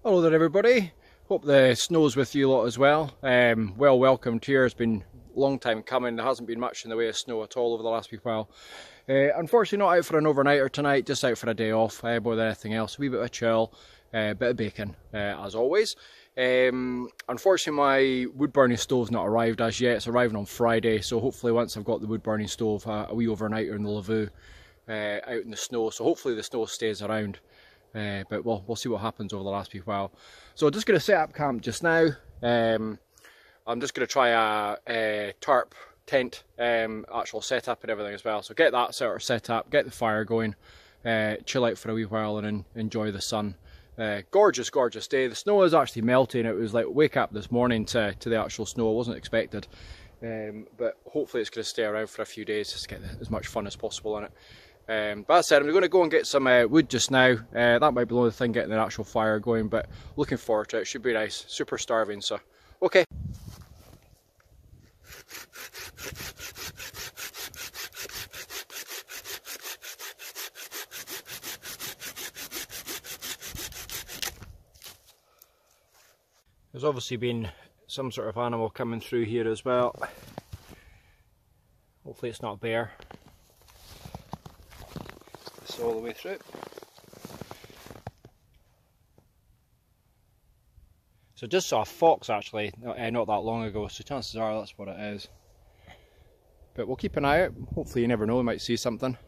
Hello there everybody, hope the snow's with you lot as well. Well welcomed here. It's been a long time coming. There hasn't been much in the way of snow at all over the last wee while. Unfortunately not out for an overnighter tonight, just out for a day off more than anything else. A wee bit of a chill, bit of bacon as always. Unfortunately my wood burning stove's not arrived as yet. It's arriving on Friday, so hopefully once I've got the wood burning stove, a wee overnighter in the lavoo out in the snow, so hopefully the snow stays around. But we'll see what happens over the last wee while. So just going to set up camp just now. I'm just going to try a tarp tent actual setup and everything as well. So get that sort of set up, get the fire going, chill out for a wee while and enjoy the sun. Gorgeous, gorgeous day. The snow is actually melting. It was like wake up this morning to the actual snow. It wasn't expected. But hopefully it's going to stay around for a few days just to get as much fun as possible in it. But that said, I'm going to go and get some wood just now. That might be the only thing getting the actual fire going, but looking forward to it. It should be nice. Super starving, so okay. There's obviously been some sort of animal coming through here as well. Hopefully it's not a bear. All the way through. So just saw a fox actually not that long ago, so chances are that's what it is. But we'll keep an eye out. Hopefully, you never know, we might see something.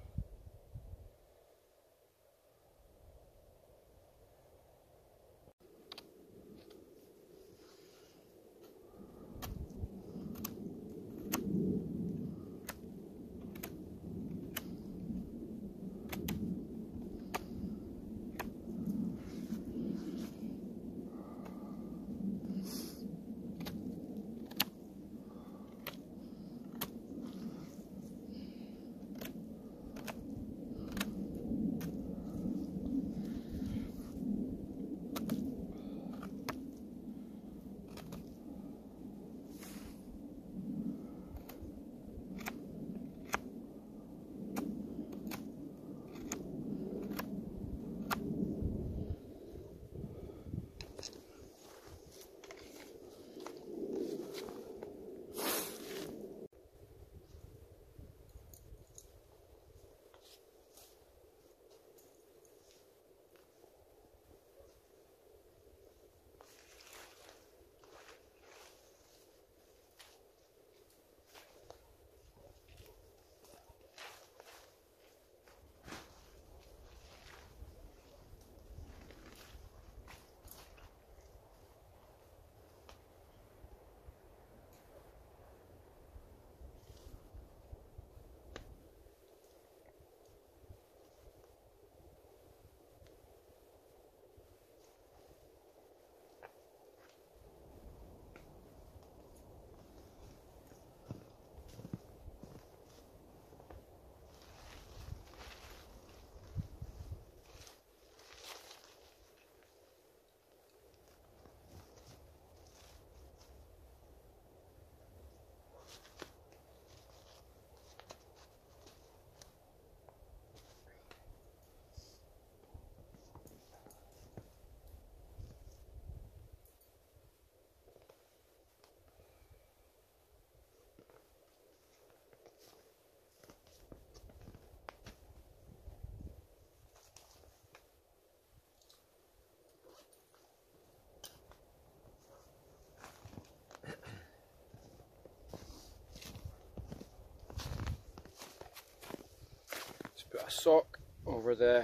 Put a sock over the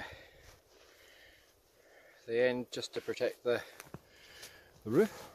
end just to protect the roof.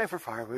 time for firewood.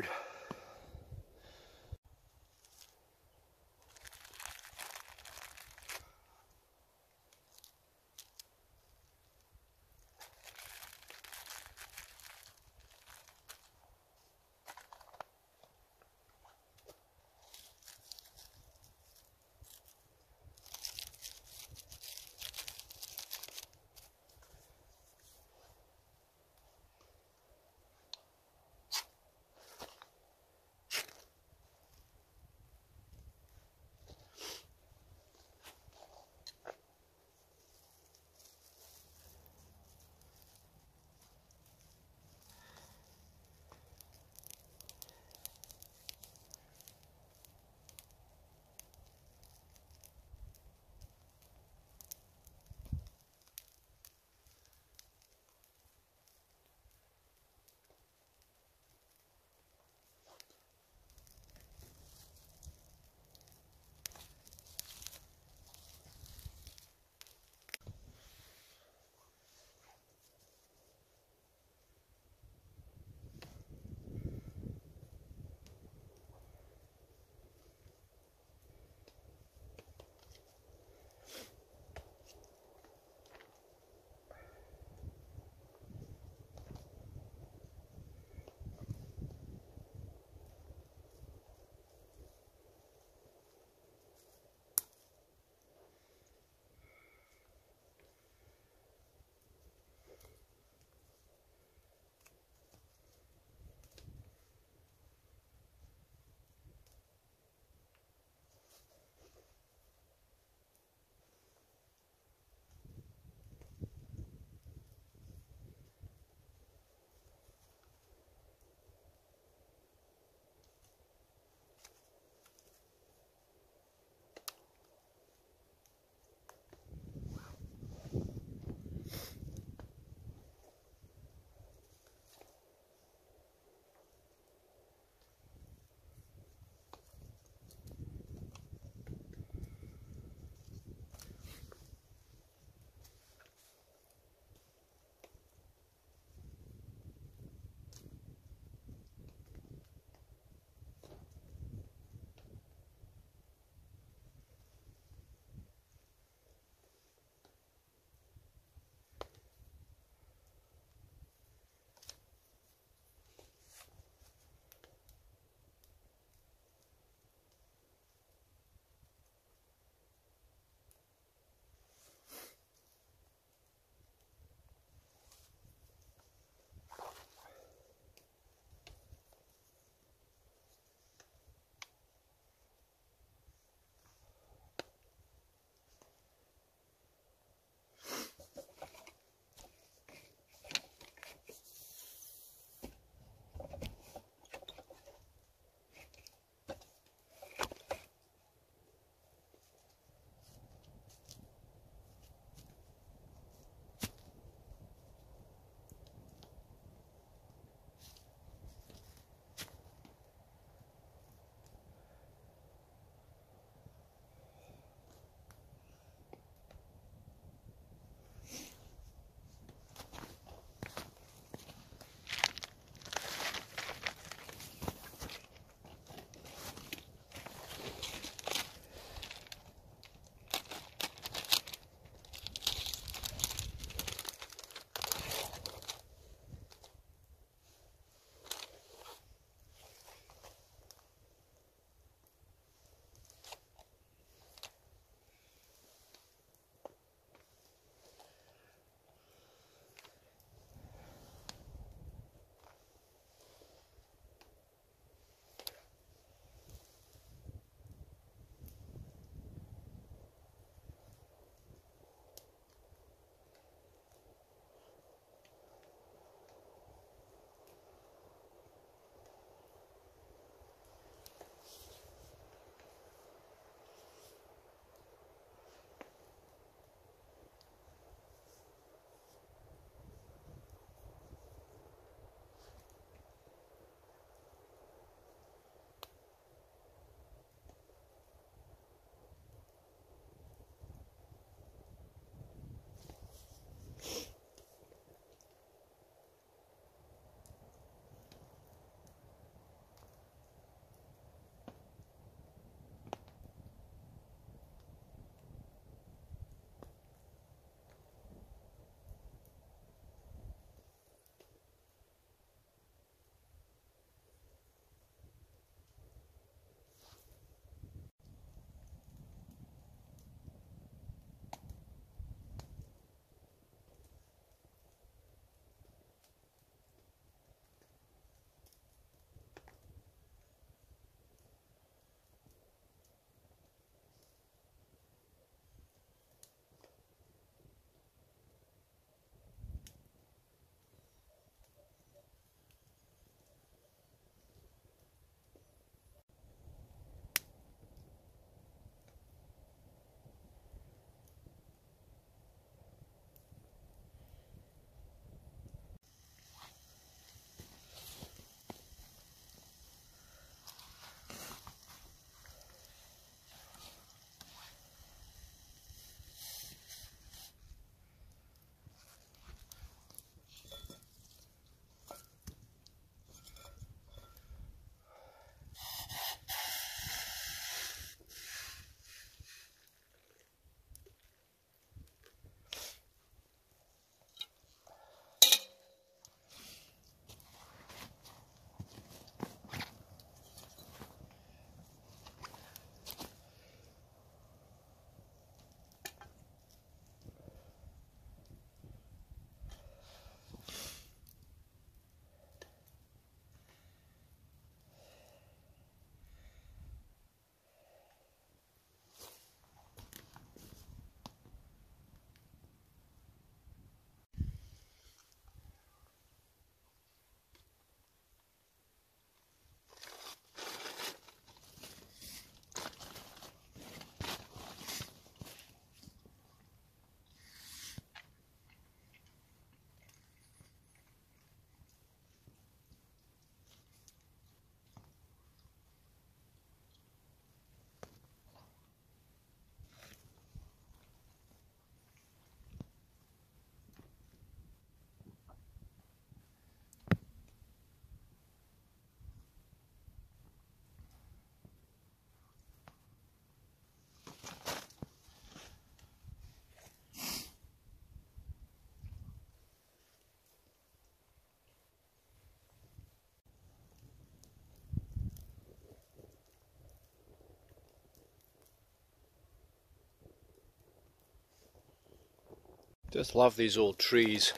Just love these old trees.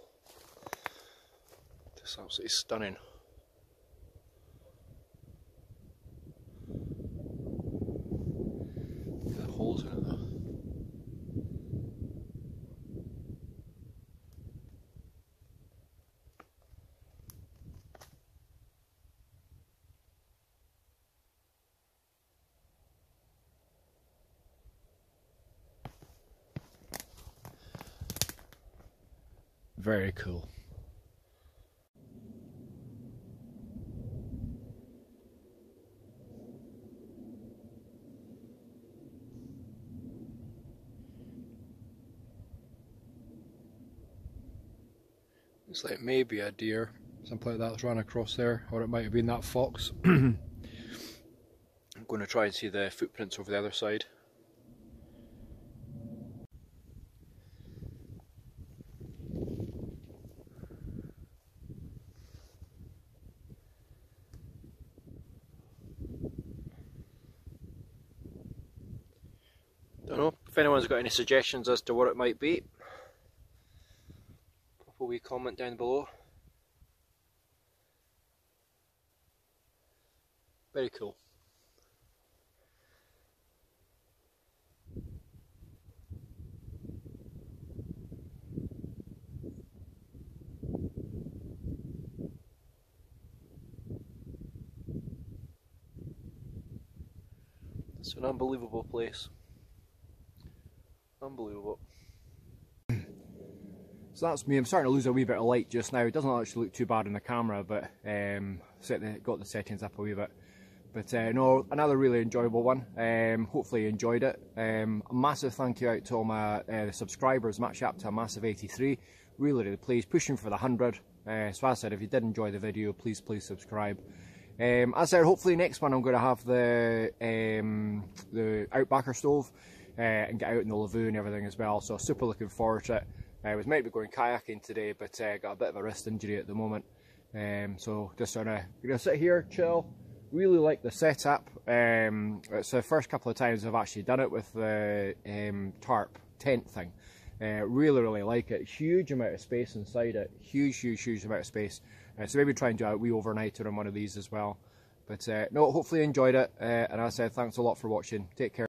Just absolutely stunning. Look at the holes in it though. Very cool. Looks like maybe a deer, something like that's run across there, or it might have been that fox. I'm going to try and see the footprints over the other side. Don't know if anyone's got any suggestions as to what it might be. Pop a wee comment down below. Very cool. It's an unbelievable place. Unbelievable. So that's me. I'm starting to lose a wee bit of light just now. It doesn't actually look too bad in the camera, but got the settings up a wee bit. But no, another really enjoyable one. Hopefully you enjoyed it. A massive thank you out to all my subscribers. I'm actually up to a massive 83. Really pleased, pushing for the 100. So as I said, if you did enjoy the video, please subscribe. As I said, hopefully next one I'm going to have the Outbacker stove and get out in the lagoon and everything as well. So super looking forward to it. I was meant to be going kayaking today, but got a bit of a wrist injury at the moment. So just gonna sit here, chill. Really like the setup. It's the first couple of times I've actually done it with the tarp tent thing. Really like it. Huge amount of space inside it. Huge amount of space. So maybe try and do a wee overnighter on one of these as well. But no, hopefully you enjoyed it. And as I said, thanks a lot for watching. Take care.